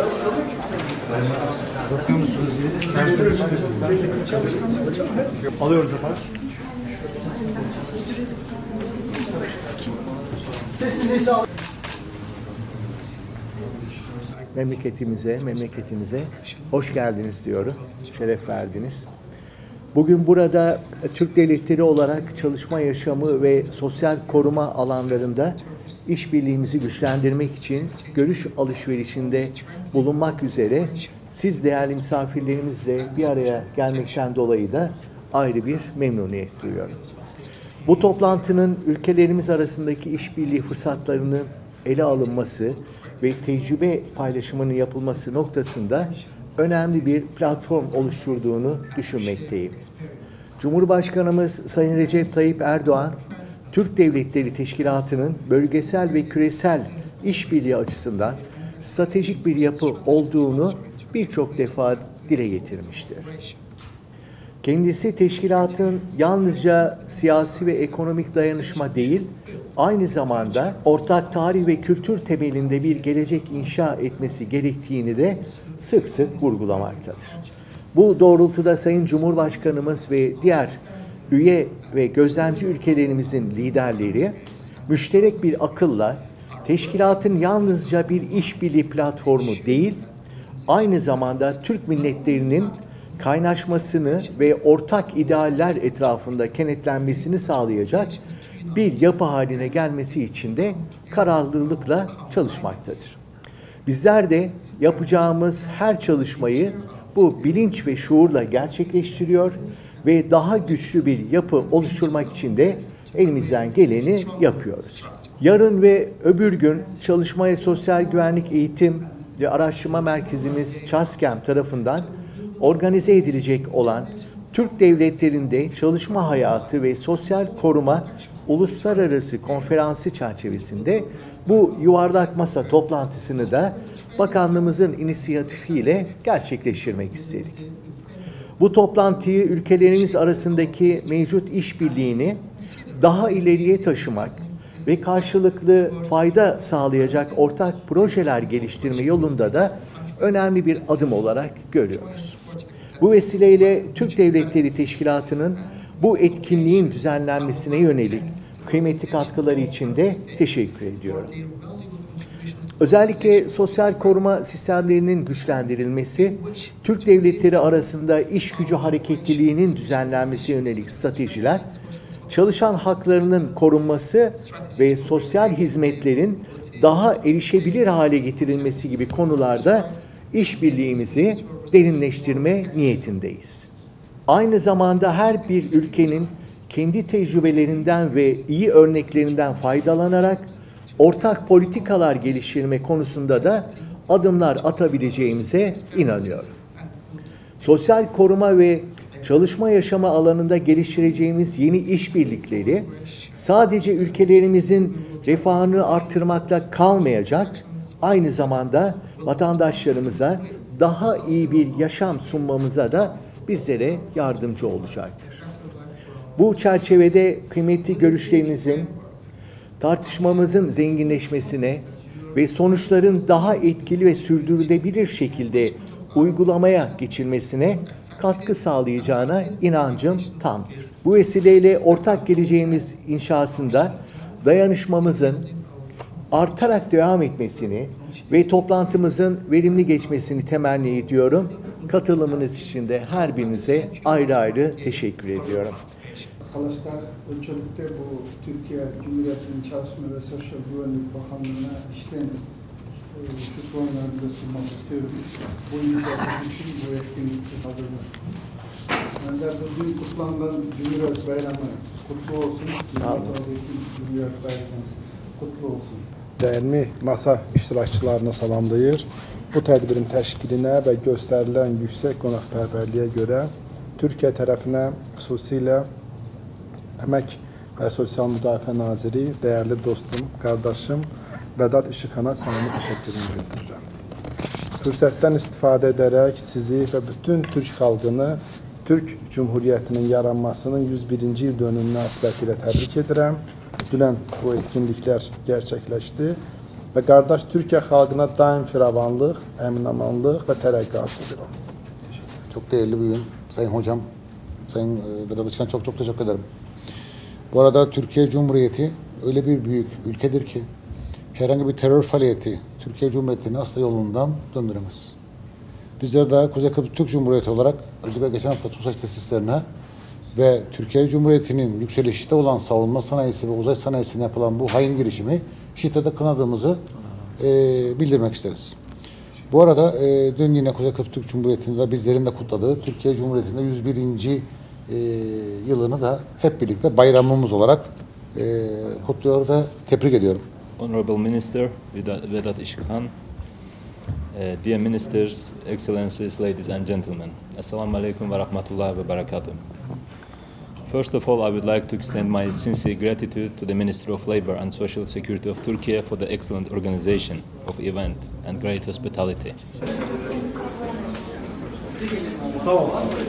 Alıyoruz efendim. Sessizliği sağlayın. Memleketinize hoş geldiniz diyorum. Şeref verdiniz. Bugün burada Türk devletleri olarak çalışma yaşamı ve sosyal koruma alanlarında işbirliğimizi güçlendirmek için görüş alışverişinde bulunmak üzere siz değerli misafirlerimizle bir araya gelmekten dolayı da ayrı bir memnuniyet duyuyorum. Bu toplantının ülkelerimiz arasındaki işbirliği fırsatlarının ele alınması ve tecrübe paylaşımının yapılması noktasında önemli bir platform oluşturduğunu düşünmekteyim. Cumhurbaşkanımız Sayın Recep Tayyip Erdoğan, Türk Devletleri Teşkilatı'nın bölgesel ve küresel işbirliği açısından stratejik bir yapı olduğunu birçok defa dile getirmiştir. Kendisi teşkilatın yalnızca siyasi ve ekonomik dayanışma değil, aynı zamanda ortak tarih ve kültür temelinde bir gelecek inşa etmesi gerektiğini de sık sık vurgulamaktadır. Bu doğrultuda Sayın Cumhurbaşkanımız ve diğer üye ve gözlemci ülkelerimizin liderleri müşterek bir akılla teşkilatın yalnızca bir işbirliği platformu değil, aynı zamanda Türk milletlerinin kaynaşmasını ve ortak idealler etrafında kenetlenmesini sağlayacak bir yapı haline gelmesi için de kararlılıkla çalışmaktadır. Bizler de yapacağımız her çalışmayı bu bilinç ve şuurla gerçekleştiriyor ve daha güçlü bir yapı oluşturmak için de elimizden geleni yapıyoruz. Yarın ve öbür gün Çalışma ve Sosyal Güvenlik Eğitim ve Araştırma Merkezimiz ÇASKEM tarafından organize edilecek olan Türk devletlerinde çalışma hayatı ve sosyal koruma uluslararası konferansı çerçevesinde bu yuvarlak masa toplantısını da bakanlığımızın inisiyatifiyle gerçekleştirmek istedik. Bu toplantıyı ülkelerimiz arasındaki mevcut işbirliğini daha ileriye taşımak ve karşılıklı fayda sağlayacak ortak projeler geliştirme yolunda da önemli bir adım olarak görüyoruz. Bu vesileyle Türk Devletleri Teşkilatı'nın bu etkinliğin düzenlenmesine yönelik kıymetli katkıları için de teşekkür ediyorum. Özellikle sosyal koruma sistemlerinin güçlendirilmesi, Türk devletleri arasında iş gücü hareketliliğinin düzenlenmesine yönelik stratejiler, çalışan haklarının korunması ve sosyal hizmetlerin daha erişebilir hale getirilmesi gibi konularda işbirliğimizi derinleştirme niyetindeyiz. Aynı zamanda her bir ülkenin kendi tecrübelerinden ve iyi örneklerinden faydalanarak ortak politikalar geliştirme konusunda da adımlar atabileceğimize inanıyorum. Sosyal koruma ve çalışma yaşamı alanında geliştireceğimiz yeni işbirlikleri sadece ülkelerimizin refahını artırmakla kalmayacak, aynı zamanda vatandaşlarımıza daha iyi bir yaşam sunmamıza da bizlere yardımcı olacaktır. Bu çerçevede kıymetli görüşlerinizin, tartışmamızın zenginleşmesine ve sonuçların daha etkili ve sürdürülebilir şekilde uygulamaya geçilmesine katkı sağlayacağına inancım tamdır. Bu vesileyle ortak geleceğimiz inşasında dayanışmamızın artarak devam etmesini ve toplantımızın verimli geçmesini temenni ediyorum. Katılımınız için de her birinize ayrı ayrı teşekkür ediyorum. Arkadaşlar, öncelikle bu Türkiye Cumhuriyeti'nin Çalışma ve Sosyal Güvenlik Bakanlığı'na işten şükranlarımızı sunmak istiyorum. Bu inşaatın için bu etkinlikte hazırlar. Önder bugün kutlanan Cumhuriyet Bayramı kutlu olsun. Sağ olun. Cumhuriyet Bayramı kutlu olsun. Değerli masa iştirakçılarına salamlayır. Bu tədbirin təşkilinə və göstərilən yüksək qonaqpərvərliyə görə Türkiyə tərəfinə xüsusilə Əmək və Sosial Müdafiə Naziri, değerli dostum, qardaşım Vedat İşıkhan'a səmimi təşəkkürümü bildirirəm. Fürsətdən istifadə edərək sizi və bütün Türk xalqını Türk Cumhuriyyətinin yaranmasının 101. yıl dönümü münasibətilə təbrik edirəm. Dünən bu etkinliklər gerçəkləşdi və qardaş Türkiyə xalqına daim firavanlıq, əmin-amanlıq və tərəqqi arzu edirəm. Çok değerli bir gün. Sayın Hocam, Sayın Vedat Işıkhan çok teşekkür ederim. Bu arada Türkiye Cumhuriyeti öyle bir büyük ülkedir ki herhangi bir terör faaliyeti Türkiye Cumhuriyeti'ni asla yolundan döndüremez. Bizler de Kuzey Kıbrıs Türk Cumhuriyeti olarak özellikle geçen hafta TUSAŞ tesislerine ve Türkiye Cumhuriyeti'nin yükselişte olan savunma sanayisi ve uzay sanayisine yapılan bu hain girişimi şiddetle kınadığımızı bildirmek isteriz. Bu arada dün yine Kuzey Kıbrıs Türk Cumhuriyeti'nde bizlerin de kutladığı Türkiye Cumhuriyeti'nde 101. Yılını da hep birlikte bayramımız olarak kutluyor ve tebrik ediyorum. Honorable Minister Vedat Işıkhan, dear ministers, excellencies, ladies and gentlemen, Assalamu alaikum wa rahmatullahi wa barakatuh. First of all, I would like to extend my sincere gratitude to the Ministry of Labor and Social Security of Turkey for the excellent organization of the event and great hospitality. Tamam.